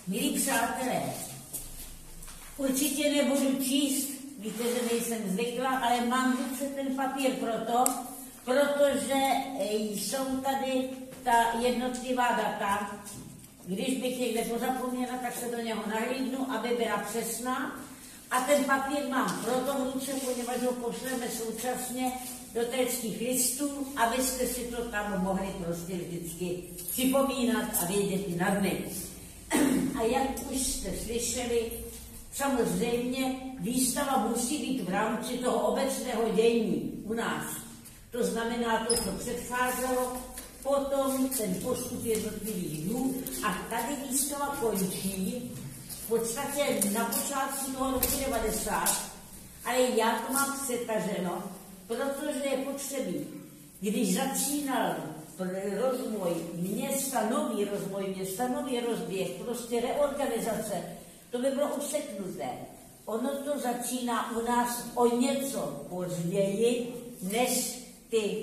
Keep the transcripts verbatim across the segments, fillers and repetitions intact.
Milí přátelé, určitě nebudu číst, víte, že nejsem zvyklá, ale mám ruce ten papír proto, protože jsou tady ta jednotlivá data. Když bych někde pozapomněla, tak se do něho nahlídnu, aby byla přesná. A ten papír mám proto v ruce, poněvadž ho pošleme současně do téckých listů, abyste si to tam mohli prostě vždycky připomínat a vědět i na dny. A jak už jste slyšeli, samozřejmě výstava musí být v rámci toho obecného dění u nás. To znamená to, co předcházelo, potom ten postup jednotlivých dnů a tady výstava končí v podstatě na počátku toho roku devadesát, ale já to mám přetaženo, protože je potřebný. Když začínal rozvoj města, nový rozvoj města, nový rozběh, prostě reorganizace, to by bylo useknuté. Ono to začíná u nás o něco později, než ty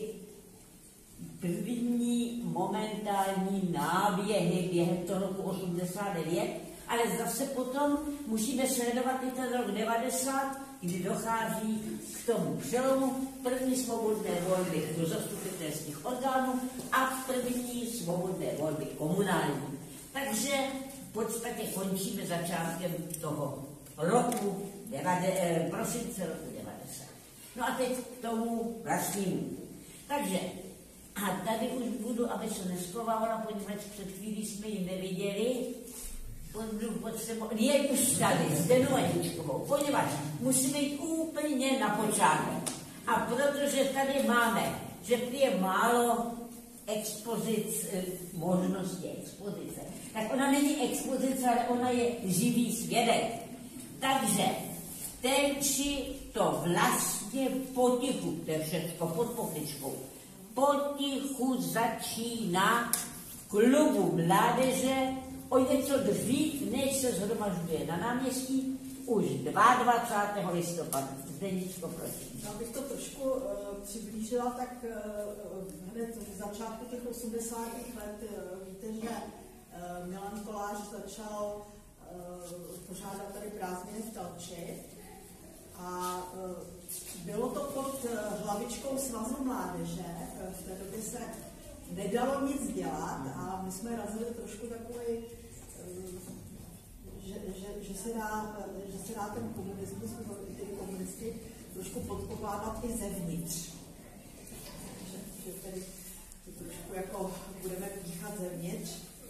první momentální náběhy během toho roku osmdesát devět, ale zase potom musíme sledovat i ten rok devadesát, kdy dochází k tomu přelomu první svobodné volby do zastupitelských orgánů a první svobodné volby komunální. Takže v podstatě končíme začátkem toho roku, devade, prosince roku devadesát. No a teď k tomu vlastnímu. Takže, a tady už budu, aby se neschovávala, poněvadž před chvílí jsme ji neviděli, je už tady s Denou Aničkovou, poněvadž musíme jít úplně na počátek. A protože tady máme, že je málo expozic, možnosti expozice, tak ona není expozice, ale ona je živý svědek. Takže tenči to vlastně potichu, to je všechno pod pokličkou, potichu začíná v klubu mládeže o něco dřív, než se shromažďuje na náměstí, už dvacátého druhého listopadu. Zdeničko, prosím. Já bych to trošku uh, přiblížila, tak uh, hned v začátku těch osmdesátých let uh, víte, že uh, Milan Kolář začal uh, pořádat tady prázdniny v Telči a uh, bylo to pod uh, hlavičkou Svazu mládeže. Uh, v té době se nedalo nic dělat a my jsme razili trošku takový, že, že, že, se dá, že se dá ten komunismus, ty komunisti trošku podkopávat i zevnitř. Že, že tedy trošku jako budeme píchat zevnitř.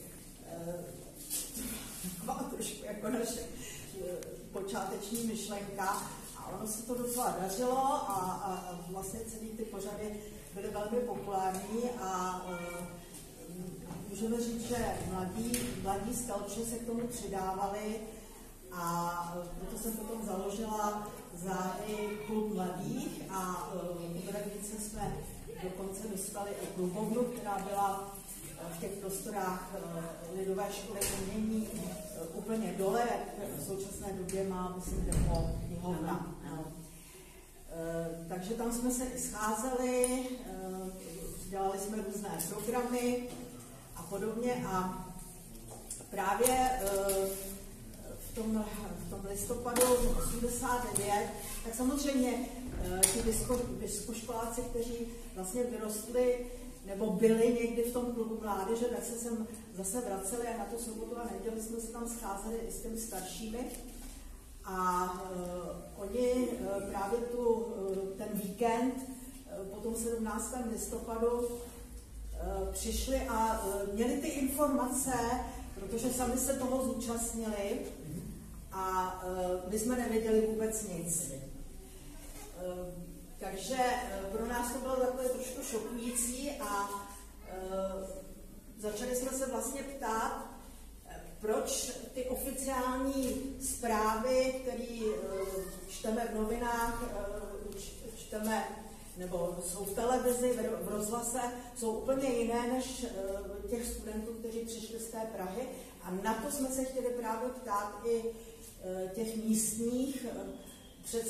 Taková trošku jako naše počáteční myšlenka. A ono se to docela dařilo a, a, a vlastně celý ty pořady byly velmi populární a uh, můžeme říct, že mladí, mladí z Telče se k tomu přidávali a uh, proto jsem potom založila záhy klub mladých a uh, v Radnici jsme dokonce dostali i klubovnu, která byla uh, v těch prostorách uh, lidové školy umění uh, úplně dole, jak v současné době má, myslím, depo knihovna. Uh, takže tam jsme se i scházeli, uh, dělali jsme různé programy a podobně a právě uh, v, tom, v tom listopadu osmdesát devět, tak samozřejmě uh, ti vysko, vysokoškoláci, kteří vlastně vyrostli nebo byli někdy v tom klubu mládeže, tak se sem zase vraceli a na tu sobotu a neděli jsme se tam scházeli i s těmi staršími. A uh, oni uh, právě tu, uh, ten víkend, uh, po tom sedmnáctého listopadu, uh, přišli a uh, měli ty informace, protože sami se toho zúčastnili a uh, my jsme nevěděli vůbec nic. Uh, takže uh, pro nás to bylo takové trošku šokující a uh, začali jsme se vlastně ptát, proč ty oficiální zprávy, které čteme v novinách, čteme, nebo jsou v televizi, v rozhlase, jsou úplně jiné než těch studentů, kteří přišli z té Prahy. A na to jsme se chtěli právě ptát i těch místních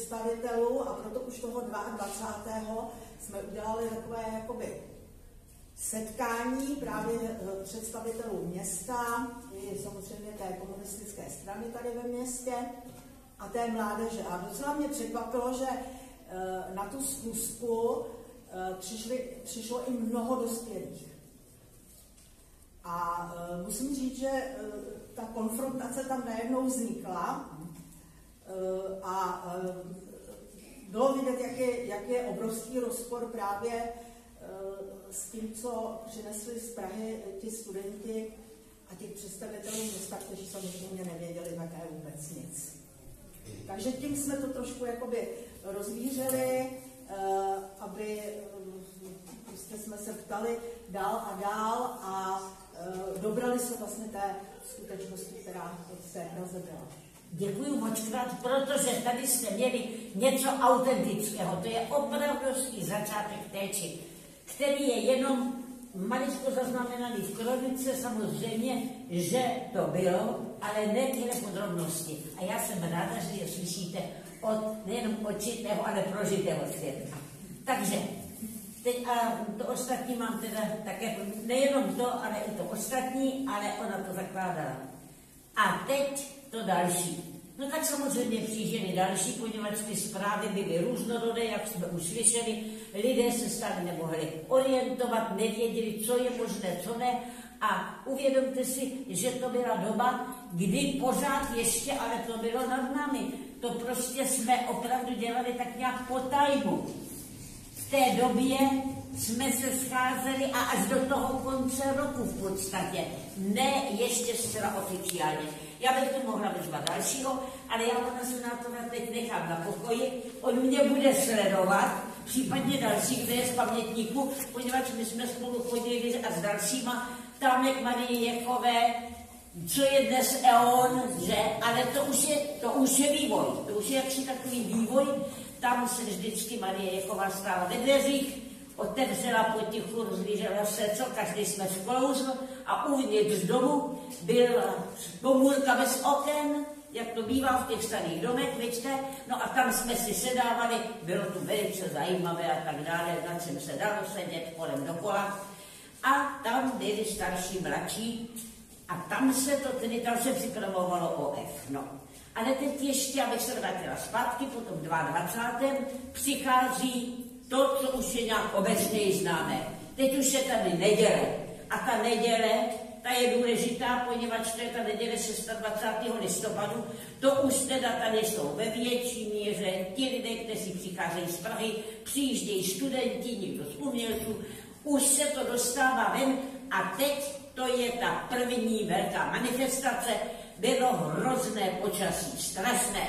představitelů a proto už toho dvacátého druhého jsme udělali takové jakoby setkání právě představitelů města, i samozřejmě té komunistické strany tady ve městě a té mládeže. A docela mě překvapilo, že na tu schůzku přišli, přišlo i mnoho dospělých. A musím říct, že ta konfrontace tam najednou vznikla a bylo vidět, jak je, jak je obrovský rozpor právě s tím, co přinesli z Prahy ti studenti a těch představitelů města, kteří samozřejmě nevěděli také vůbec nic. Takže tím jsme to trošku jakoby rozvířili, aby prostě jsme se ptali dál a dál a dobrali se vlastně té skutečnosti, která v té Praze byla. Děkuji moc krát, protože tady jste měli něco autentického. To je opravdovský začátek téči, který je jenom maličko zaznamenaný v kronice, samozřejmě, že to bylo, ale ne tyhle podrobnosti. A já jsem ráda, že je slyšíte od nejenom očitého, ale prožitého světa. Takže teď a to ostatní mám teda také, nejenom to, ale i to ostatní, ale ona to zakládala. A teď to další. No tak samozřejmě přijížděli další, poněvadž ty zprávy byly různorodé, jak jsme už slyšeli, lidé se stále nemohli orientovat, nevěděli, co je možné, co ne. A uvědomte si, že to byla doba, kdy pořád ještě, ale to bylo nad námi. To prostě jsme opravdu dělali tak nějak po tajmu. V té době jsme se scházeli a až do toho konce roku v podstatě. Ne ještě zcela oficiálně. Já bych tu mohla vyzvat dalšího, ale já pana senátora teď nechám na pokoji. On mě bude sledovat, případně další, kde je z pamětníku, poněvadž my jsme spolu chodili a s dalšíma tam k Marii Jechové, co je dnes eon, že? Ale to už je, to už je vývoj. To už je jaksi takový vývoj. Tam se vždycky Marie Jechová stála ve dveřích, otevřela potichu, rozlížela se, co každý jsme sklouzl a uvnitř domu byla komůrka bez oken, jak to bývá v těch starých domech, vidíte, no a tam jsme si sedávali, bylo to velice zajímavé a tak dále, na čem se dalo sedět kolem dokola. A tam byli starší, mladší a tam se to, tedy tam se připravovalo O F, no. Ale teď ještě, abych se vrátila zpátky, potom dvacátého druhého přichází to, co už je nějak obecně známé. Teď už je tady neděle. A ta neděle, ta je důležitá, poněvadž to je ta neděle dvacátého šestého listopadu. To už teda tady jsou ve větší míře ti lidé, kteří přicházejí z Prahy, přijíždějí studenti, někdo z umělců, už se to dostává ven a teď to je ta první velká manifestace. Bylo hrozné počasí, strašné.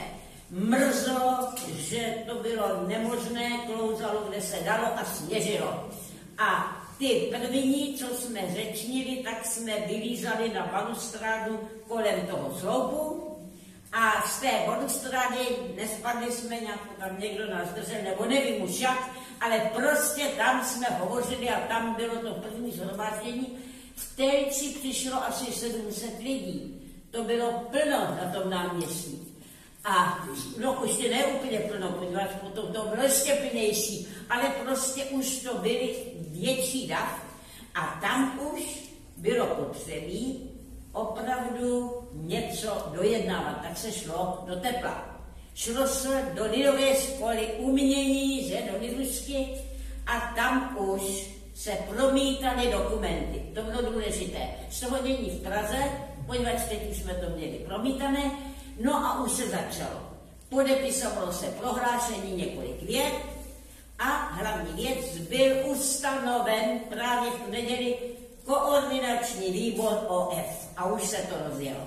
Mrzlo, že to bylo nemožné, klouzalo, kde se dalo a sněžilo. A ty první, co jsme řečnili, tak jsme vylízali na balustrádu kolem toho sloupu a z té balustrády nespadli jsme nějak, tam někdo nás držel, nebo nevím už jak, ale prostě tam jsme hovořili a tam bylo to první shromáždění. V Telči přišlo asi sedm set lidí. To bylo plno na tom náměstí. A no ještě ne úplně plno, poněvadž potom to bylo ještě plnější, ale prostě už to byly větší dav a tam už bylo potřebí opravdu něco dojednávat. Tak se šlo do tepla. Šlo se do lidové školy umění, že do Lidušky a tam už se promítaly dokumenty. To bylo důležité. Z toho dění v Praze, poněvadž teď už jsme to měli promítané, no a už se začalo. Podepisovalo se prohlášení několik vět a hlavní věc byl ustanoven právě v tu neděli koordinační výbor O F a už se to rozjelo.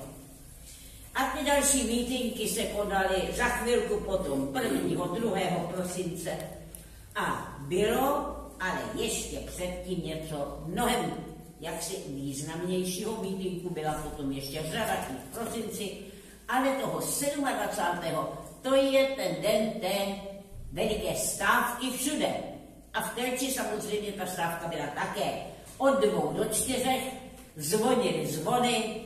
A ty další mítinky se konaly za chvilku potom prvního, druhého prosince. A bylo, ale ještě předtím něco mnohem jaksi významnějšího mítinku, byla potom ještě řada v prosinci, ale toho dvacátého sedmého to je ten den té veliké stávky všude. A v Telči samozřejmě ta stávka byla také. Od dvou do čtyřech zvonily zvony,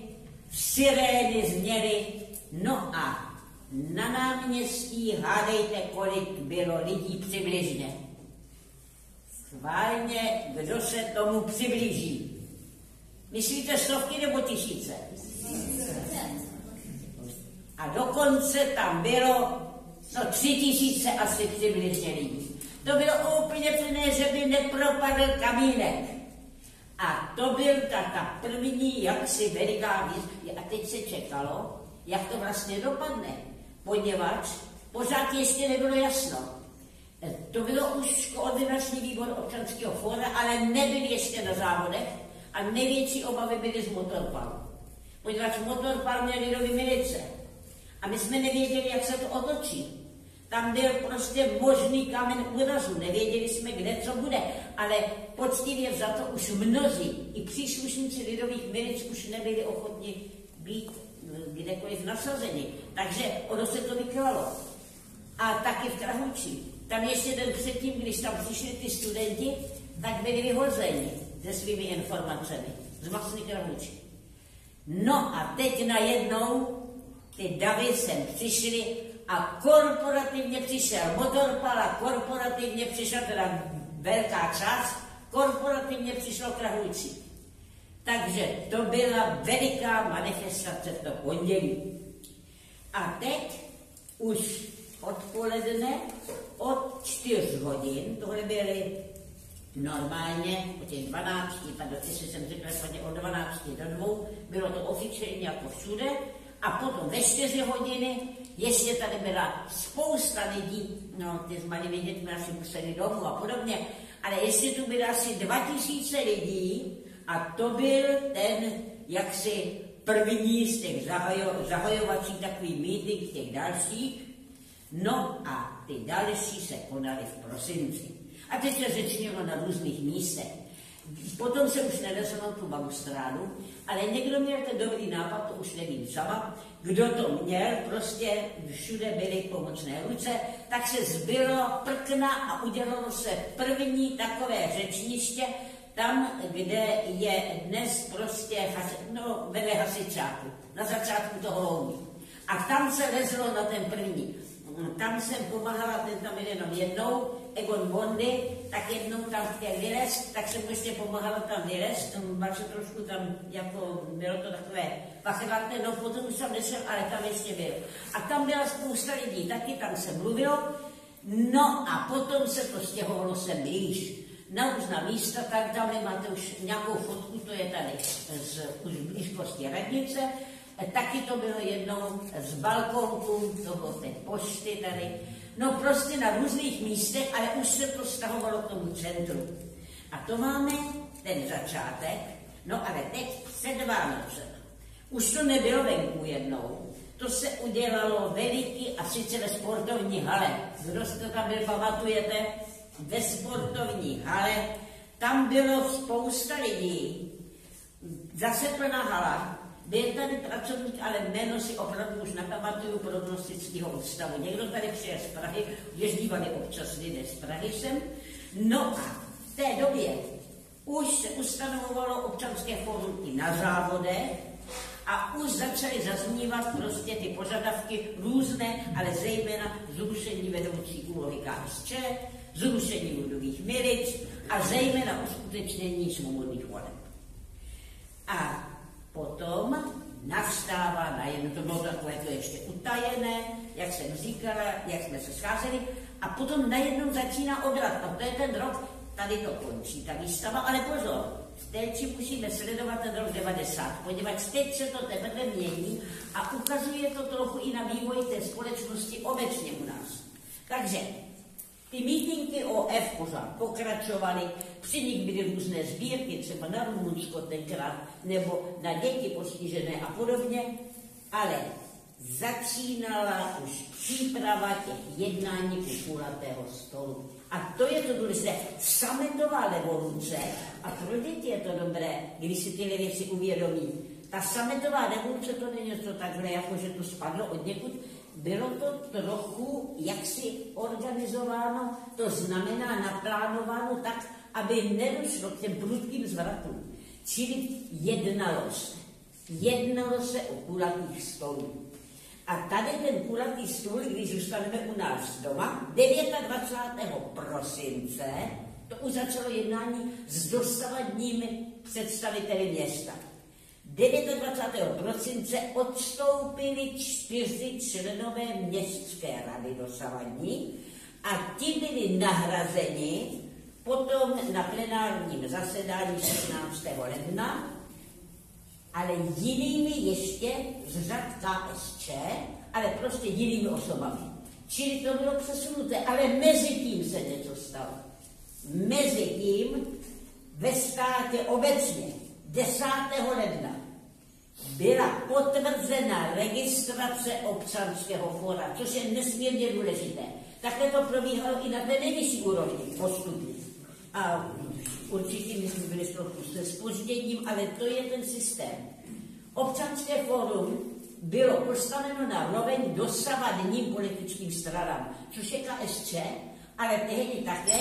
sirény zněly, no a na náměstí hádejte, kolik bylo lidí přibližně. schválně, kdo se tomu přiblíží. Myslíte stovky nebo tisíce? A dokonce tam bylo no tři tisíce asi přibližně lidí. To bylo úplně plné, že by nepropadl kamínek. A to byl ta, ta první jaksi veliká výzva. A teď se čekalo, jak to vlastně dopadne, poněvadž pořád ještě nebylo jasno. To bylo už koordinační výbor občanského fóra, ale nebyl ještě na závodech a největší obavy byly z motorpalu. Poněvadž motorpal měl lidový milice. A my jsme nevěděli, jak se to otočí. Tam byl prostě možný kámen úrazu, nevěděli jsme, kde co bude, ale poctivě za to už mnozí, i příslušníci lidových milic už nebyli ochotni být kdekoliv nasazeni. Takže ono se to vyklalo. A taky v Krahouči. Tam ještě den předtím, když tam přišli ty studenti, tak byli vyhozeni se svými informacemi z vlastní Krahouči. No a teď najednou ty davy sem přišly a korporativně přišel motorpal a korporativně přišla teda velká část, korporativně přišlo Krahouči. Takže to byla veliká manifestace v to pondělí. A teď už odpoledne od čtyř hodin, tohle byly normálně o těch dvanácti, pardon, jestli jsem řekla špatně, od dvanácti do dvou, bylo to oficiálně jako všude, a potom ve čtyři hodiny ještě tady byla spousta lidí, no ty s malými dětmi asi museli domů a podobně, ale ještě tu bylo asi dva tisíce lidí a to byl ten jaksi první z těch zahajo, zahajovací takový meeting těch dalších, no a ty další se konaly v prosinci. A teď se řečnilo na různých místech. Potom se už nevezlo tu balustrádu, ale někdo měl ten dobrý nápad, to už nevím sama, kdo to měl, prostě všude byly pomocné ruce, tak se zbylo prkna a udělalo se první takové řečniště, tam, kde je dnes prostě, no, vedle hasičáku, na začátku toho loubí. A tam se lezlo na ten první. Tam jsem pomáhala, ten tam byl jenom jednou, Egon Bondy, tak jednou tam chtěl vylezt, tak jsem ještě pomáhala tam vylezt, pak se trošku tam, jako bylo to takové pachyvatné, no potom už tam nešel, ale tam ještě byl. A tam byla spousta lidí, taky tam se mluvilo, no a potom se to stěhovalo sem blíž. Na různá místa, tak tam máte už nějakou fotku, to je tady z, už blízkosti radnice. Taky to bylo jednou z balkónku, toho té pošty tady. No prostě na různých místech, ale už se to stahovalo k tomu centru. A to máme ten začátek, no ale teď před Vánocem. Už to nebylo venku jednou, to se udělalo veliký a sice ve sportovní hale. Kdo si to tam byl, pamatujete? Ve sportovní hale, tam bylo spousta lidí, zase plná hala. Byl tady pracovník, ale jméno si opravdu už nepamatuju, prognostického ústavu. Někdo tady přijel z Prahy, jezdívali občas lidé z Prahy sem. No a v té době už se ustanovovalo občanské fórum i na závodech a už začaly zaznívat prostě ty požadavky různé, ale zejména zrušení vedoucí úlohy K S Č, zrušení lidových milic a zejména uskutečnění svobodných voleb. A potom nastává najednou, to bylo takové to ještě utajené, jak jsem říkala, jak jsme se scházeli, a potom najednou začíná obrat. A to je ten rok, tady to končí, ta výstava, ale pozor, teď musíme sledovat ten rok devadesát, poněvadž teď se to teprve mění a ukazuje to trochu i na vývoj té společnosti obecně u nás. Takže ty mítinky O F pořád pokračovaly, při nich byly různé sbírky, třeba na Rumunsko tenkrát, nebo na děti postižené a podobně, ale začínala už příprava těch jednání u kulatého stolu. A to je to důležité. Sametová revoluce, a pro děti je to dobré, když si tyhle věci uvědomí. Ta sametová revoluce to není něco takhle, jako že to spadlo od někud. Bylo to trochu jaksi organizováno, to znamená naplánováno tak, aby nedošlo k těm prudkým zvratům. Čili jednalo se. Jednalo se o kulatých stolů. A tady ten kulatý stůl, když zůstaneme u nás doma, dvacátého devátého prosince, To už začalo jednání s dosavadními představiteli města. dvacátého devátého prosince odstoupili čtyři členové městské rady dosavadní a ti byli nahrazeni potom na plenárním zasedání šestnáctého ledna, ale jinými ještě z řad K S Č, ale prostě jinými osobami. Čili to bylo přesunuté, ale mezi tím se něco stalo. Mezi tím ve státě obecně desátého ledna byla potvrzena registrace občanského fóra, což je nesmírně důležité. Takhle to probíhalo i na té nejvyšší úrovni postupně. A určitě my jsme byli trochu se zpožděním, ale to je ten systém. Občanské fórum bylo postaveno na roveň dosavadním politickým stranám, což je K S Č, ale tehdy také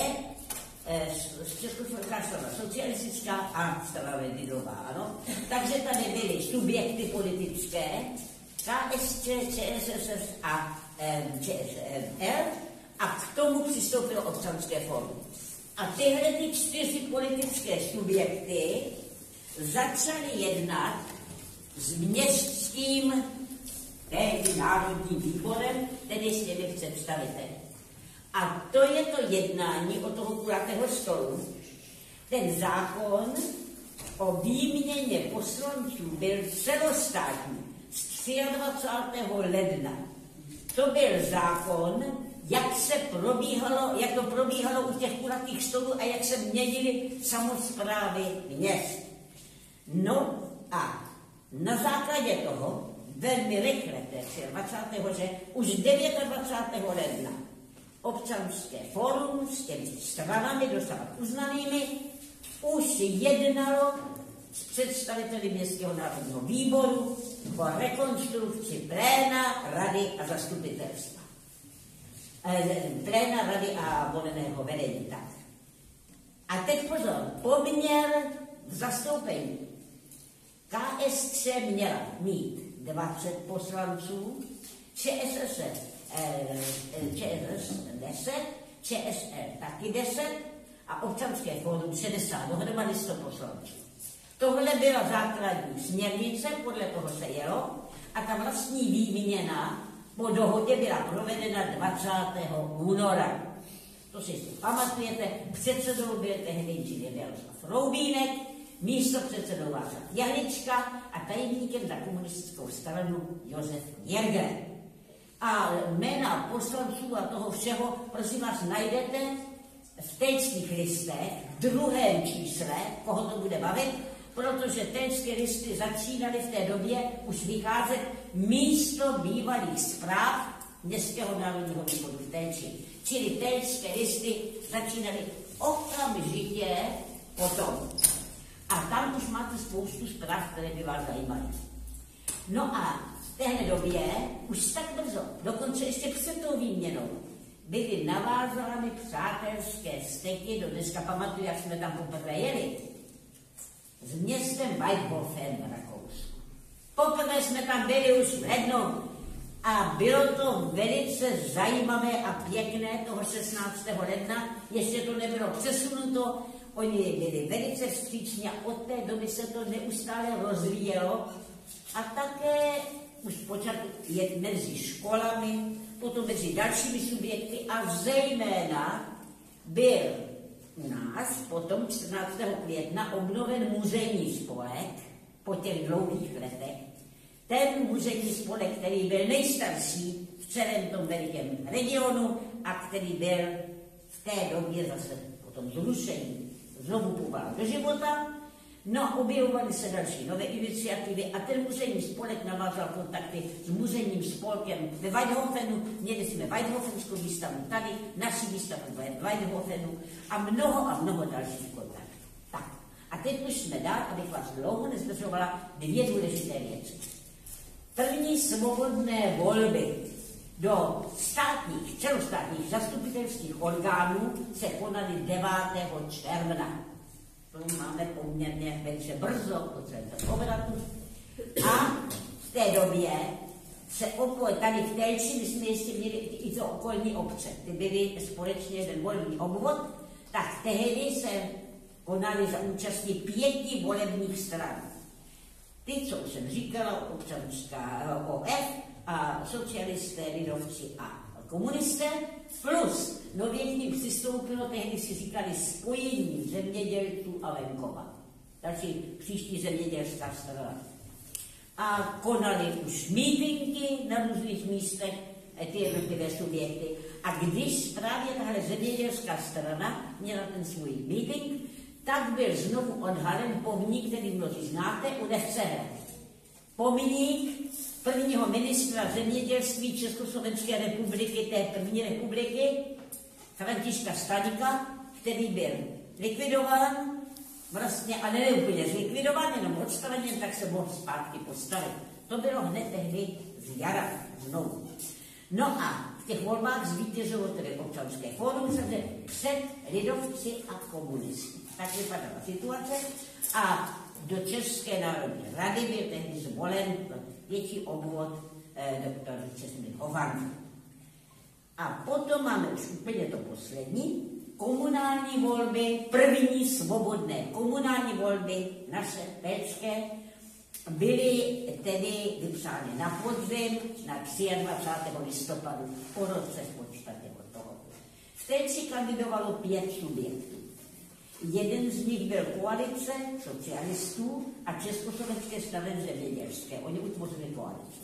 z Československá strana socialistická a strana lidová, ano. Takže tady byly subjekty politické, K S Č, Č S S S a Č S L a k tomu přistoupilo občanské fórum. A tyhle ty čtyři politické subjekty začaly jednat s městským tehdy národním výborem, tedy s těmi představiteli. A to je to jednání o toho kulatého stolu. Ten zákon o výměně poslanců byl celostátní z dvacátého třetího ledna. To byl zákon, jak se probíhalo, jak to probíhalo u těch kulatých stolů a jak se měnily samosprávy měst. No a na základě toho velmi rychle, dvacátého třetího že už dvacátého devátého ledna občanské fórum s těmi stranami dosávat uznanými už jednalo s představiteli Městského národního výboru o rekonstrukci pléna, rady a zastupitelstva. E, pléna, rady a voleného vedení. Tak. A teď pozor, poměr v zastoupení. K S Č měla mít dvacet poslanců, Č S S Č S S deset, Č S L taky deset a občanské fórum šedesát, dohromady sto poslanců. Tohle byla základní směrnice, podle toho se jelo a ta vlastní výměna po dohodě byla provedena dvacátého února. To si pamatujete, předsedou byl tehdy inženýr Jaroslav Roubínek, místo předsedou Václav Jahlička a tajemníkem za komunistickou stranu Josef Jäger. A jména poslanců a toho všeho, prosím vás, najdete v tejčských listech, v druhém čísle, koho to bude bavit, protože tejčské listy začínaly v té době už vycházet místo bývalých zpráv Městského národního výboru v Téči. Čili tejčské listy začínaly okamžitě potom. A tam už máte spoustu zpráv, které by vás zajímaly. No a v téhle době už tak brzo, dokonce ještě před tou výměnou, byly navázány přátelské styky, do dneska pamatuju, jak jsme tam poprvé jeli, s městem Weidhofen v Rakousku. Poprvé jsme tam byli už v lednu a bylo to velice zajímavé a pěkné toho šestnáctého ledna, ještě to nebylo přesunuto, oni byli velice vstřícní a od té doby se to neustále rozvíjelo a také už počátku je mezi školami, potom mezi dalšími subjekty a zejména byl u nás potom čtrnáctého května obnoven muzejní spolek po těch dlouhých letech. Ten muzejní spolek, který byl nejstarší v celém tom velikém regionu a který byl v té době zase potom zrušený, znovu povolán do života. No, objevovaly se další nové iniciativy a ten muzejní spolek navázal kontakty s muzejním spolkem ve Weidhofenu. Měli jsme Weidhofenskou výstavu tady, naši výstavu ve Weidhofenu a mnoho a mnoho dalších kontaktů. Tak, a teď už jsme dál, abych vás dlouho nezdržovala, dvě důležité věci. První svobodné volby do státních, celostátních zastupitelských orgánů se konaly devátého června. To máme poměrně velice brzo po celém obratu. A v té době se okol, tady v Telči, my jsme ještě měli i to okolní obce. Ty byly společně jeden volební obvod, tak tehdy se konaly za účasti pěti volebních stran. Ty, co jsem říkala, občanská O F a socialisté, lidovci a komunisté, plus nově k nim přistoupilo, tehdy si říkali spojení zemědělců a venkova. Takže příští zemědělská strana. A konali už mítinky na různých místech, ty jednotlivé subjekty. A když právě tahle zemědělská strana měla ten svůj meeting, tak byl znovu odhalen pomník, který mnozí znáte, u Nevcehe. Pomník prvního ministra zemědělství Československé republiky, té první republiky, Františka Staňka, který byl likvidován, vlastně, ale ne úplně zlikvidován, jenom odstraněn, tak se mohl zpátky postavit. To bylo hned tehdy z jara znovu. No a v těch volbách zvítězilo tedy občanské fórum, takže před lidovci a komunisty. Tak vypadala situace a do České národní rady byl tehdy zvolen větší obvod eh, doktor Česmír Hovan. A potom máme už úplně to poslední, komunální volby, první svobodné komunální volby naše péčké, byly tedy vypsány na podzim na dvacátého třetího listopadu, po roce v podstatě od toho. V té si kandidovalo pět subjektů. Jeden z nich byl koalice socialistů a Československé strany zemědělské. Oni utvořili koalici.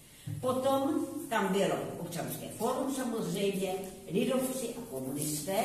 Potom tam bylo občanské fórum samozřejmě, lidovci a komunisté.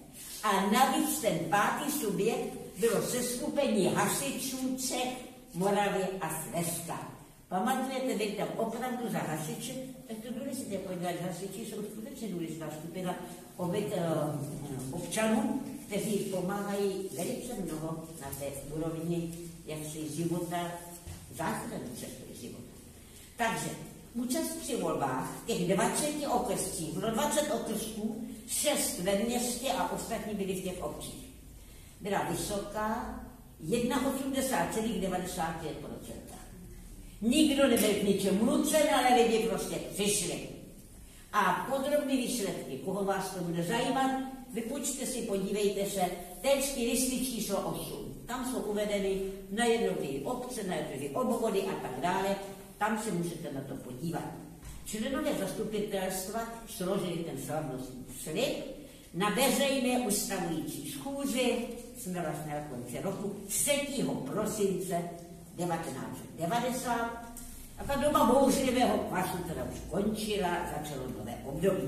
A navíc ten pátý subjekt bylo seskupení hasičů Čech, Moravy a Slezska. Pamatujete, vy tam opravdu za hasiče, tak to důležité podívat, hasiči jsou skutečně důležitá skupina obytel občanů, kteří pomáhají velice mnoho na té úrovni jaksi života, záchrany cesty života. Takže účast při volbách těch dvaceti okrscích, bylo dvacet okrsků, šest ve městě a ostatní byli v těch obcích. Byla vysoká, osmdesát jedna celá devadesát pět procent. Nikdo nebyl k ničemu nucen, ale lidi prostě přišli. A podrobné výsledky, koho vás to bude zajímat, vypočte si, podívejte se, téčky listy číslo osm. Tam jsou uvedeny na jednotlivé obce, na jednotlivé obvody a tak dále. Tam se můžete na to podívat. Členové zastupitelstva složili ten slavnostní slib na veřejné ustavující schůzi, jsme vlastně na konci roku, třetího prosince devatenáct set devadesát. A ta doba bouřlivého pasu teda už končila, začalo nové období.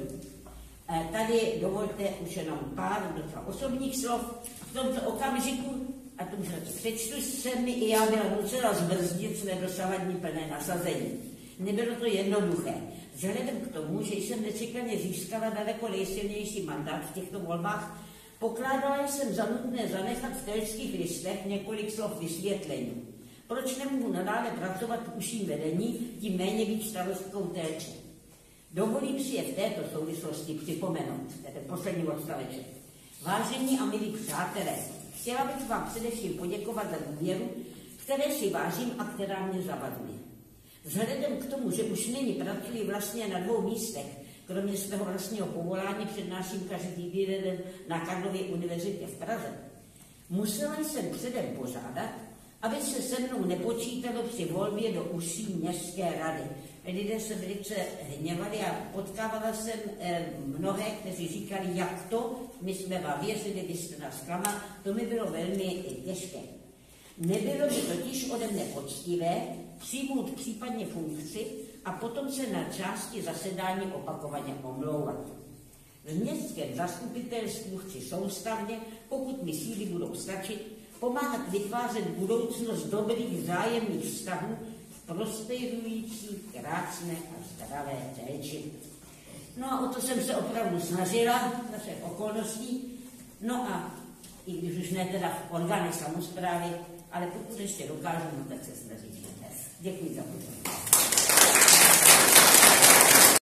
E, tady dovolte už jenom pár docela osobních slov. V tomto okamžiku, a to už přečtu, se mi i já byla nucena zbrzdit své dosavadní plné nasazení. Nebylo to jednoduché. Vzhledem k tomu, že jsem nečekaně získala daleko nejsilnější mandát v těchto volbách, pokládala jsem za nutné zanechat v telských listech několik slov vysvětlení. Proč nemohu nadále pracovat v užším vedení, tím méně být starostkou Téče? Dovolím si je v této souvislosti připomenout, to je ten poslední odstaveček. Vážení a milí přátelé, chtěla bych vám především poděkovat za důvěru, které si vážím a která mě zavazuje. Vzhledem k tomu, že už nyní pracuji vlastně na dvou místech, kromě svého vlastního povolání přednáším každý týden na Karlově univerzitě v Praze, musela jsem předem požádat, aby se se mnou nepočítalo při volbě do užší městské rady. Lidé se velice hněvali a potkávala jsem eh, mnohé, kteří říkali, jak to, my jsme vám věřili, vy jste nás klamal, to mi bylo velmi těžké. Nebylo by totiž ode mne poctivé přijmout případně funkci a potom se na části zasedání opakovaně omlouvat. V městském zastupitelstvu chci soustavně, pokud mi síly budou stačit, pomáhat vytvářet budoucnost dobrých vzájemných vztahů v prosperující, krásné a zdravé Téči. No a o to jsem se opravdu snažila, za všech okolností. No a i když už ne teda v orgánech samosprávy, ale pokud ještě dokážu, no tak se snažím dnes. Děkuji za pozornost.